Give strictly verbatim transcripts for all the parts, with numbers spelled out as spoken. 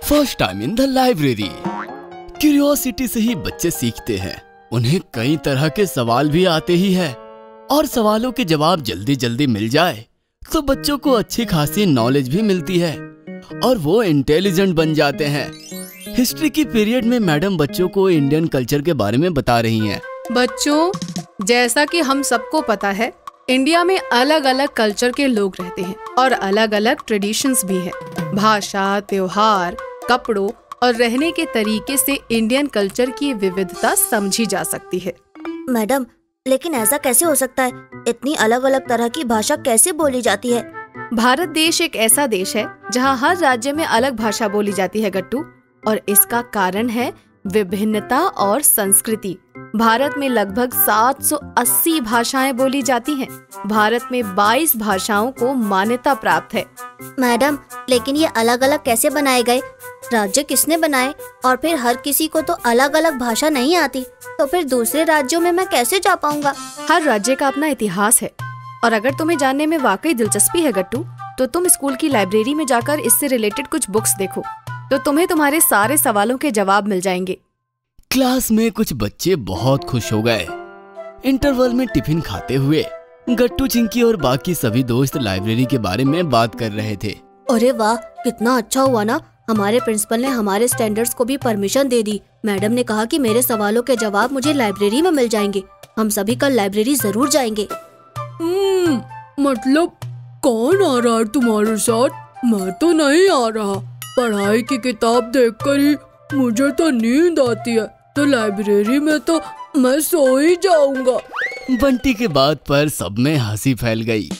First time in the library. Curiosity से ही बच्चे सीखते हैं। उन्हें कई तरह के सवाल भी आते ही है और सवालों के जवाब जल्दी जल्दी मिल जाए तो बच्चों को अच्छी खासी नॉलेज भी मिलती है और वो इंटेलिजेंट बन जाते हैं। हिस्ट्री की पीरियड में मैडम बच्चों को इंडियन कल्चर के बारे में बता रही हैं। बच्चों, जैसा कि हम सबको पता है, इंडिया में अलग अलग कल्चर के लोग रहते हैं और अलग अलग ट्रेडिशंस भी है। भाषा, त्योहार, कपड़ों और रहने के तरीके से इंडियन कल्चर की विविधता समझी जा सकती है। मैडम, लेकिन ऐसा कैसे हो सकता है? इतनी अलग अलग तरह की भाषा कैसे बोली जाती है? भारत देश एक ऐसा देश है जहाँ हर राज्य में अलग भाषा बोली जाती है गट्टू, और इसका कारण है विभिन्नता और संस्कृति। भारत में लगभग सात सौ अस्सी भाषाएं बोली जाती हैं। भारत में बाईस भाषाओं को मान्यता प्राप्त है। मैडम, लेकिन ये अलग अलग कैसे बनाए गए? राज्य किसने बनाए? और फिर हर किसी को तो अलग अलग भाषा नहीं आती, तो फिर दूसरे राज्यों में मैं कैसे जा पाऊंगा? हर राज्य का अपना इतिहास है, और अगर तुम्हें जानने में वाकई दिलचस्पी है गट्टू, तो तुम स्कूल की लाइब्रेरी में जाकर इससे रिलेटेड कुछ बुक्स देखो, तो तुम्हें तुम्हारे सारे सवालों के जवाब मिल जाएंगे। क्लास में कुछ बच्चे बहुत खुश हो गए। इंटरवल में टिफिन खाते हुए गट्टू, चिंकी और बाकी सभी दोस्त लाइब्रेरी के बारे में बात कर रहे थे। अरे वाह, कितना अच्छा हुआ ना, हमारे प्रिंसिपल ने हमारे स्टैंडर्ड्स को भी परमिशन दे दी। मैडम ने कहा कि मेरे सवालों के जवाब मुझे लाइब्रेरी में मिल जाएंगे। हम सभी कल लाइब्रेरी जरूर जाएंगे। हम्म, मतलब कौन आ रहा है तुम्हारे साथ? मैं तो नहीं आ रहा। पढ़ाई की किताब देखकर ही मुझे तो नींद आती है, तो लाइब्रेरी में तो मैं सो ही जाऊंगा। बंटी के बात पर सब में हंसी फैल गई।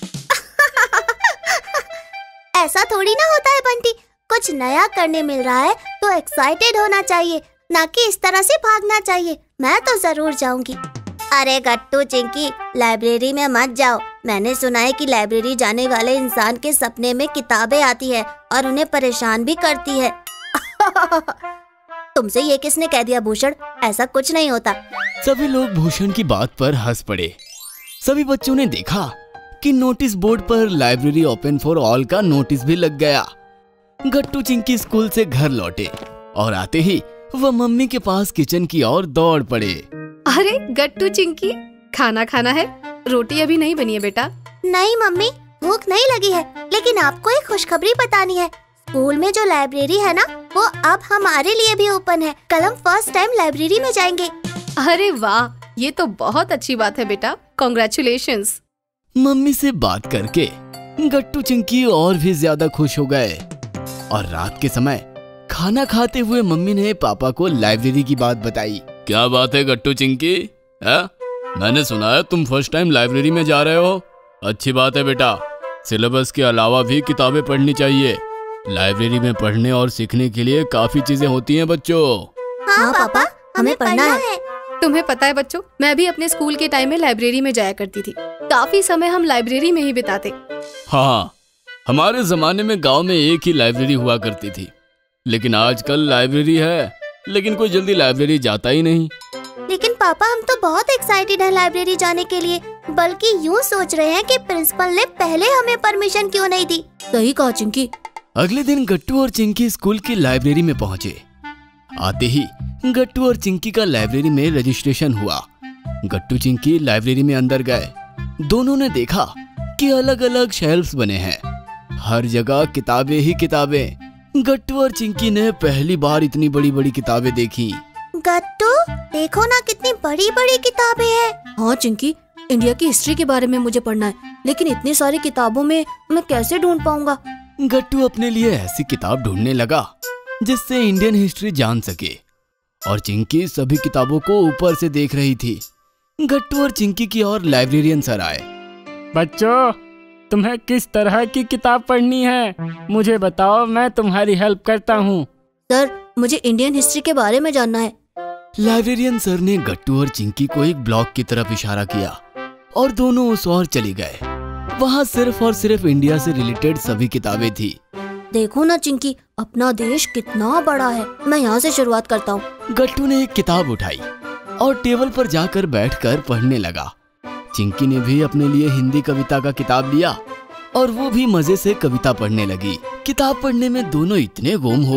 ऐसा थोड़ी ना होता है बंटी, कुछ नया करने मिल रहा है तो एक्साइटेड होना चाहिए, ना कि इस तरह से भागना चाहिए। मैं तो जरूर जाऊंगी। अरे गट्टू, चिंकी, लाइब्रेरी में मत जाओ। मैंने सुना है कि लाइब्रेरी जाने वाले इंसान के सपने में किताबें आती है और उन्हें परेशान भी करती है। तुमसे ये किसने कह दिया भूषण? ऐसा कुछ नहीं होता। सभी लोग भूषण की बात पर हंस पड़े। सभी बच्चों ने देखा कि नोटिस बोर्ड पर लाइब्रेरी ओपन फॉर ऑल का नोटिस भी लग गया। गट्टू, चिंकी स्कूल से घर लौटे और आते ही वह मम्मी के पास किचन की ओर दौड़ पड़े। अरे गट्टू, चिंकी, खाना खाना है? रोटी अभी नहीं बनी है बेटा। नहीं मम्मी, भूख नहीं लगी है, लेकिन आपको एक खुशखबरी बतानी है। स्कूल में जो लाइब्रेरी है ना, वो अब हमारे लिए भी ओपन है। कल हम फर्स्ट टाइम लाइब्रेरी में जाएंगे। अरे वाह, ये तो बहुत अच्छी बात है बेटा। कांग्रेचुलेशंस। मम्मी से बात करके गट्टू, चिंकी और भी ज्यादा खुश हो गए और रात के समय खाना खाते हुए मम्मी ने पापा को लाइब्रेरी की बात बताई। क्या बात है गट्टू, चिंकी? है? मैंने सुना है तुम फर्स्ट टाइम लाइब्रेरी में जा रहे हो। अच्छी बात है बेटा। सिलेबस के अलावा भी किताबें पढ़नी चाहिए। लाइब्रेरी में पढ़ने और सीखने के लिए काफी चीजें होती हैं बच्चों। हाँ पापा, हमें पढ़ना है। तुम्हें पता है बच्चों, मैं भी अपने स्कूल के टाइम में लाइब्रेरी में जाया करती थी। काफी समय हम लाइब्रेरी में ही बिताते। हाँ, हमारे जमाने में गांव में एक ही लाइब्रेरी हुआ करती थी, लेकिन आजकल लाइब्रेरी है, लेकिन कोई जल्दी लाइब्रेरी जाता ही नहीं। लेकिन पापा, हम तो बहुत एक्साइटेड हैं लाइब्रेरी जाने के लिए, बल्कि यूँ सोच रहे हैं कि प्रिंसिपल ने पहले हमें परमिशन क्यों नहीं दी। सही कहा चिंकी। अगले दिन गट्टू और चिंकी स्कूल की लाइब्रेरी में पहुँचे। आते ही गट्टू और चिंकी का लाइब्रेरी में रजिस्ट्रेशन हुआ। गट्टू, चिंकी लाइब्रेरी में अंदर गए। दोनों ने देखा कि अलग अलग शेल्फ्स बने हैं, हर जगह किताबें ही किताबें। गट्टू और चिंकी ने पहली बार इतनी बड़ी बड़ी किताबें देखी। गट्टू, देखो ना कितनी बड़ी बड़ी किताबें हैं। हाँ चिंकी, इंडिया की हिस्ट्री के बारे में मुझे पढ़ना है, लेकिन इतनी सारी किताबों में मैं कैसे ढूंढ पाऊंगा? गट्टू अपने लिए ऐसी किताब ढूंढने लगा जिससे इंडियन हिस्ट्री जान सके, और चिंकी सभी किताबों को ऊपर से देख रही थी। गट्टू और चिंकी की ओर लाइब्रेरियन सर आए। बच्चों, तुम्हें किस तरह की किताब पढ़नी है? मुझे बताओ, मैं तुम्हारी हेल्प करता हूँ। सर, मुझे इंडियन हिस्ट्री के बारे में जानना है। लाइब्रेरियन सर ने गट्टू और चिंकी को एक ब्लॉक की तरफ इशारा किया और दोनों उस ओर चली गए। वहाँ सिर्फ और सिर्फ इंडिया से रिलेटेड सभी किताबें थी। देखो ना चिंकी, अपना देश कितना बड़ा है। मैं यहाँ से शुरुआत करता हूँ। गट्टू ने एक किताब उठाई और टेबल पर जाकर बैठकर पढ़ने लगा। चिंकी ने भी अपने लिए हिंदी कविता का किताब लिया और वो भी मजे से कविता पढ़ने लगी। किताब पढ़ने में दोनों इतने गुम हो गए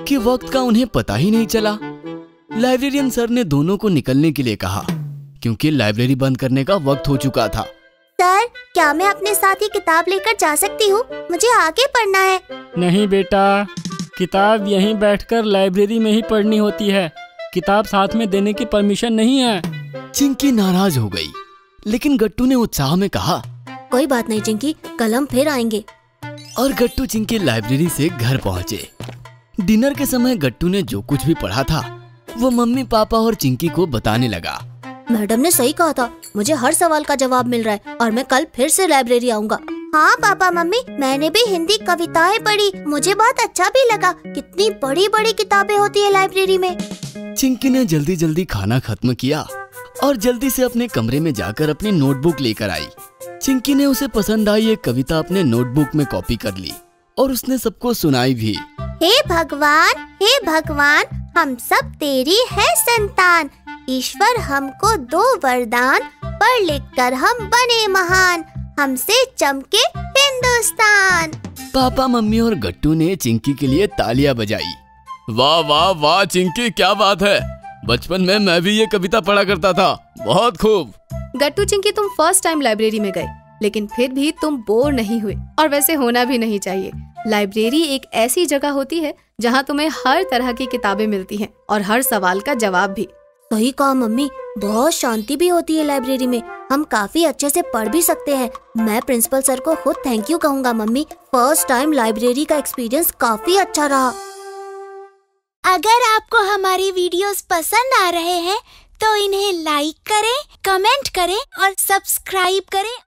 कि वक्त का उन्हें पता ही नहीं चला। लाइब्रेरियन सर ने दोनों को निकलने के लिए कहा क्योंकि लाइब्रेरी बंद करने का वक्त हो चुका था। सर, क्या मैं अपने साथ ही किताब लेकर जा सकती हूँ? मुझे आगे पढ़ना है। नहीं बेटा, किताब यहीं बैठकर लाइब्रेरी में ही पढ़नी होती है। किताब साथ में देने की परमिशन नहीं है। चिंकी नाराज हो गई, लेकिन गट्टू ने उत्साह में कहा, कोई बात नहीं चिंकी, कल हम फिर आएंगे। और गट्टू चिंकी लाइब्रेरी से घर पहुँचे। डिनर के समय गट्टू ने जो कुछ भी पढ़ा था वो मम्मी पापा और चिंकी को बताने लगा। मैडम ने सही कहा था, मुझे हर सवाल का जवाब मिल रहा है और मैं कल फिर से लाइब्रेरी आऊंगा। हाँ पापा मम्मी, मैंने भी हिंदी कविताएं पढ़ी, मुझे बहुत अच्छा भी लगा। कितनी बड़ी बड़ी किताबें होती है लाइब्रेरी में। चिंकी ने जल्दी जल्दी खाना खत्म किया और जल्दी से अपने कमरे में जाकर अपनी नोटबुक लेकर आई। चिंकी ने उसे पसंद आई एक कविता अपने नोटबुक में कॉपी कर ली और उसने सबको सुनाई भी। हे भगवान, हे भगवान, हम सब तेरी है संतान। ईश्वर हमको दो वरदान, पढ़ लिख कर हम बने महान। हमसे चमके हिंदुस्तान। पापा मम्मी और गट्टू ने चिंकी के लिए तालियां बजाई। वाह वाह वाह चिंकी, क्या बात है। बचपन में मैं भी ये कविता पढ़ा करता था, बहुत खूब। गट्टू चिंकी, तुम फर्स्ट टाइम लाइब्रेरी में गए, लेकिन फिर भी तुम बोर नहीं हुए, और वैसे होना भी नहीं चाहिए। लाइब्रेरी एक ऐसी जगह होती है जहाँ तुम्हें हर तरह की किताबें मिलती हैं और हर सवाल का जवाब भी। सही कहा मम्मी, बहुत शांति भी होती है लाइब्रेरी में। हम काफी अच्छे से पढ़ भी सकते हैं। मैं प्रिंसिपल सर को खुद थैंक यू कहूँगा मम्मी। फर्स्ट टाइम लाइब्रेरी का एक्सपीरियंस काफी अच्छा रहा। अगर आपको हमारी वीडियोस पसंद आ रहे हैं तो इन्हें लाइक करें, कमेंट करें और सब्सक्राइब करें